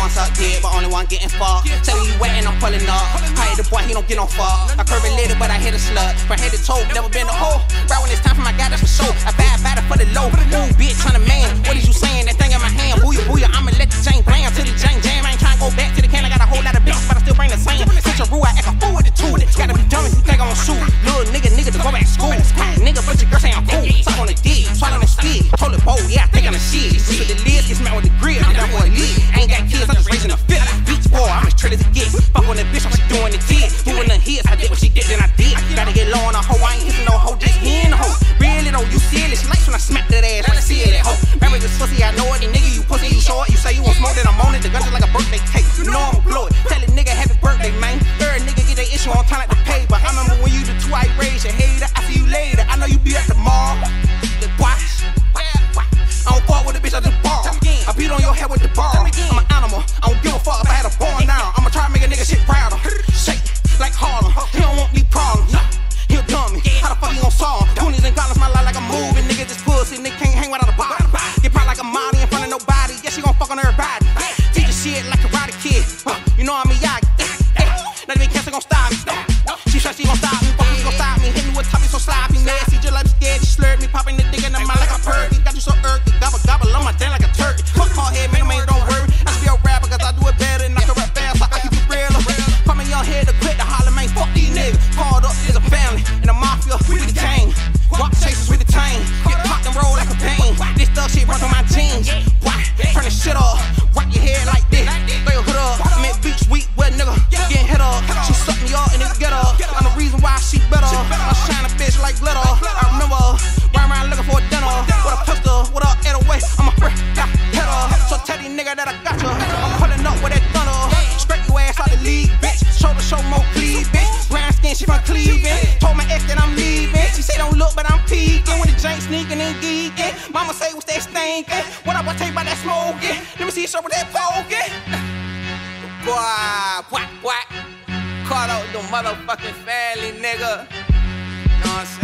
one suck dead, but only one getting fucked. Tell you wet and I'm pulling up. HardHead Da BOI, he don't get no fuck. I curve a little, but I hit a slut. From head to toe, never been a hoe. Right when it's time for my guy, that's for sure. I bad for the low. Ooh, bitch, tryna man. What is you saying? That thing in my hand. Booyah, booyah, I'ma let the chain blam to the jam. I ain't tryna go back to the can. I got a whole lot of bitches, but I still bring the same. Switch a rule, I act a fool with the two. Gotta be dumb if you think I'm gon' shoot. Little nigga to go back to school. Nigga, but your girl say I'm cool. Suck on the dick, swallow the spit. Told it bold, yeah, I think I'm the shit. Sleep with the lid, get smacked with the grill. That boy lit. Ain't got kids, I'm just raising a fit. Beach boy, I'm as trill as it gets. Fuck on that bitch, I'm just doing the tit. Moving the hits, I did what she did, then I did. Gotta get low on a hoe, I ain't hitting no hoe, just in the hoe. Really though, you see it, she likes when I smack that ass, when I see it at hoe. Remember this pussy, I know it, and nigga, you pussy, you short. You say you want smoke, then I'm on it. The gun just like a birthday cake. You know I'ma blow it. Tell a nigga happy birthday, man. Third nigga get their issue on time like the pay. But I remember when you the two, I raised your hater. I see you later. I know you be at the mall. The boy. I don't fuck with a bitch, I just bar. I beat on your head with the bar. I'm an animal. I don't give a fuck if I had a bar now. I'ma try to make a nigga shit prouder. Shake like Harlem. He don't want these problems. He'll dumb me. How the fuck you gon' solve him? Goonies and goblins, my life like a movie. Nigga, this pussy, nigga can't hang without a body. Get proud like a Molly in front of nobody. Yeah, she gon' fuck on everybody. Teach the shit like a karate kid. You know I'm a yagi. Not even cancer gon' stop me. She said she gon' stop me. Fuck, you gon' stop me. Hit me with topic so sloppy. Nasty, just like scared. She slurred me. Popping the dick in the mouth like a perky. Got you so irky. Gobble, gobble on my damn like a turkey. Fuck HardHead, man, don't worry. I should be a rapper cause I do it better and I can rap fast. So I keep it real. Come in your head to quit the holler, man. Fuck these niggas. Called up is a family. And the mafia, we the gang. Walk chasers with the chain. Get popped and roll like a pain. This thug shit run through my jeans. Why? Turn the shit up. Rock your head like this. Throw your hood up. Make beach weak, wet nigga. Getting hit up. She suck me up and then get her. I'm the reason why she better. I shine a bitch like glitter. I remember riding around looking for a dinner. With a pistol, with a 808. I'm a frick, got hit her. So tell these nigga that I got you. I'm pulling up with that thunder. Scrape your ass out the league, bitch. Show more cleave, bitch. Brown skin, she from Cleveland. Told my ex that I'm leaving. She say don't look, but I'm peeking. When the jank sneaking and geeking. Mama say what's that stinking? What I want to take by that smoking? Let me see you show with that poking. Boy. Caught out the motherfucking family, nigga. You know what I'm saying?